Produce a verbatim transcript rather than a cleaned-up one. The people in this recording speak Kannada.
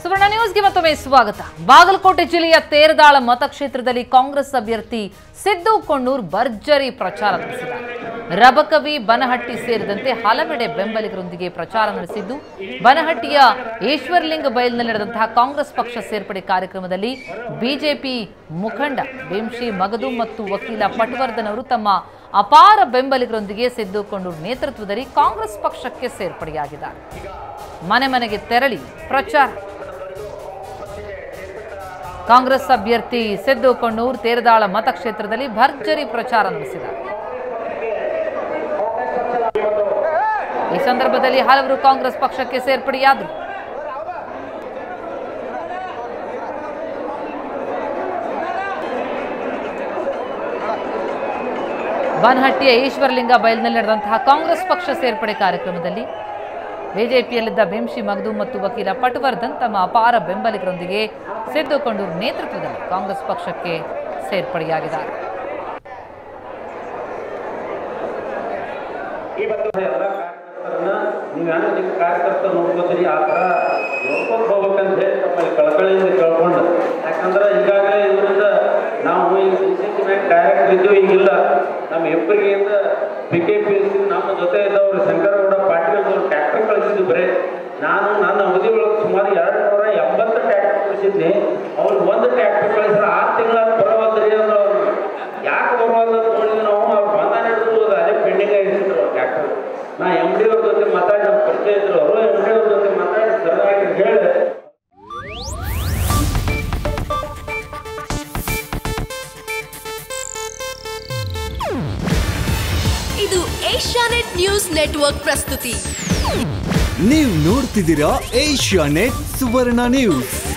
ಸುವರ್ಣ ನ್ಯೂಸ್ಗೆ ಮತ್ತೊಮ್ಮೆ ಸ್ವಾಗತ. ಬಾಗಲಕೋಟೆ ಜಿಲ್ಲೆಯ ತೇರದಾಳ ಮತಕ್ಷೇತ್ರದಲ್ಲಿ ಕಾಂಗ್ರೆಸ್ ಅಭ್ಯರ್ಥಿ ಸಿದ್ದು ಕೊಣ್ಣೂರ್ ಭರ್ಜರಿ ಪ್ರಚಾರ ನಡೆಸಿದ್ದಾರೆ. ರಬಕವಿ, ಬನಹಟ್ಟಿ ಸೇರಿದಂತೆ ಹಲವೆಡೆ ಬೆಂಬಲಿಗರೊಂದಿಗೆ ಪ್ರಚಾರ ನಡೆಸಿದ್ದು, ಬನಹಟ್ಟಿಯ ಈಶ್ವರಲಿಂಗ ಬಯಲಿನಲ್ಲಿ ನಡೆದಂತಹ ಕಾಂಗ್ರೆಸ್ ಪಕ್ಷ ಸೇರ್ಪಡೆ ಕಾರ್ಯಕ್ರಮದಲ್ಲಿ ಬಿಜೆಪಿ ಮುಖಂಡ ಭೀಮ್ಶಿ ಮಗದು ಮತ್ತು ವಕೀಲ ಪಟವರ್ಧನ್ ಅವರು ತಮ್ಮ ಅಪಾರ ಬೆಂಬಲಿಗರೊಂದಿಗೆ ಸಿದ್ದು ಕೊಣ್ಣೂರ್ ನೇತೃತ್ವದಲ್ಲಿ ಕಾಂಗ್ರೆಸ್ ಪಕ್ಷಕ್ಕೆ ಸೇರ್ಪಡೆಯಾಗಿದ್ದಾರೆ. ಮನೆ ಮನೆಗೆ ತೆರಳಿ ಪ್ರಚಾರ. ಕಾಂಗ್ರೆಸ್ ಅಭ್ಯರ್ಥಿ ಸಿದ್ದು ಕೊಣ್ಣೂರ್ ತೇರದಾಳ ಮತಕ್ಷೇತ್ರದಲ್ಲಿ ಭರ್ಜರಿ ಪ್ರಚಾರ ನಡೆಸಿದ್ದಾರೆ. ಈ ಸಂದರ್ಭದಲ್ಲಿ ಹಲವರು ಕಾಂಗ್ರೆಸ್ ಪಕ್ಷಕ್ಕೆ ಸೇರ್ಪಡೆಯಾದರು. ಬನಹಟ್ಟಿಯ ಈಶ್ವರಲಿಂಗ ಬಯಲಿನಲ್ಲಿ ನಡೆದಂತಹ ಕಾಂಗ್ರೆಸ್ ಪಕ್ಷ ಸೇರ್ಪಡೆ ಕಾರ್ಯಕ್ರಮದಲ್ಲಿ ಬಿಜೆಪಿಯಲ್ಲಿದ್ದ ಭೀಮ್ಶಿ ಮಗದು ಮತ್ತು ವಕೀಲ ಪಟವರ್ಧನ್ ತಮ್ಮ ಅಪಾರ ಬೆಂಬಲಿಗರೊಂದಿಗೆ ಸಿದ್ದು ಕೊಣ್ಣೂರ್ ನೇತೃತ್ವದಲ್ಲಿ ಕಾಂಗ್ರೆಸ್ ಪಕ್ಷಕ್ಕೆ ಸೇರ್ಪಡೆಯಾಗಿದ್ದಾರೆ. ಕಾರ್ಯಕರ್ತರು ನೋಡ್ಕೋತೀರಿ ಆ ಥರ ನೋಡ್ಕೊಂಡು ಹೋಗ್ಬೇಕಂತ ಹೇಳಿ ತಮ್ಮಲ್ಲಿ ಕಳಕಳಿಯಿಂದ ಕೇಳ್ಕೊಂಡು, ಯಾಕಂದ್ರೆ ಈಗಾಗಲೇ ಇದರಿಂದ ನಾವು ಈಗ ಸಿ ಸಿ ಟಿ ಮ್ಯಾಗ ಡೈರೆಕ್ಟ್ ಇದ್ದು ಈಗಿಲ್ಲ. ನಮ್ಮ ಹೆಬ್ಬರಿಗೆಯಿಂದ ಪಿ ಕೆ ಪಿ ಎಸ್ ನಮ್ಮ ಜೊತೆ ಇದ್ದವರು ಶಂಕರಗೌಡ ಪಾಟೀಲ್ ಅವರು ಟ್ರ್ಯಾಕ್ಟರ್ ಕಳಿಸಿದ್ದು. ಬರೇ ನಾನು ನನ್ನ ಅವಧಿ ಒಳಗೆ ಸುಮಾರು ಎರಡು ನೂರ ಎಂಬತ್ತು ಟ್ರ್ಯಾಕ್ಟರ್ ಕಳಿಸಿದ್ನಿ. ಅವ್ರು ಒಂದು ಟ್ರ್ಯಾಕ್ಟರ್ ಕಳಿಸಿದ್ರೆ ಆರು ತಿಂಗಳ ಬರವಲ್ದ್ರಿ ಅಂದ್ರೆ ಅವ್ರು ಯಾಕೆ ಬರವಲ್ಲ ನೋಡಿದ್ವಿ ನಾವು. ಅವ್ರು ಬಂಧನ ಹಿಡಿದ್ರು ಅದೇ ಪೆಂಡಿಂಗ್ ಆಗಿದ್ರು ಟ್ರ್ಯಾಕ್ಟರ್. ನಾ ಎಮ್ ಡಿ ಅವ್ರ ಜೊತೆ ಮಾತಾಡಿ ನಮ್ಮ ಪರಿಚಯ ಇದ್ರು. ಅವರು ಎಮ್ ಡಿ ಅವ್ರ ಜೊತೆ ಮಾತಾಡಿ ಸರಿಯಾಗಿ ಹೇಳಿ ಇದು ಏಷ್ಯಾನೆಟ್ ನ್ಯೂಸ್ ನೆಟ್ವರ್ಕ್ ಪ್ರಸ್ತುತಿ. ನೀವು ನೋಡ್ತಿದ್ದೀರಾ ಏಷ್ಯಾನೆಟ್ ಸುವರ್ಣ ನ್ಯೂಸ್.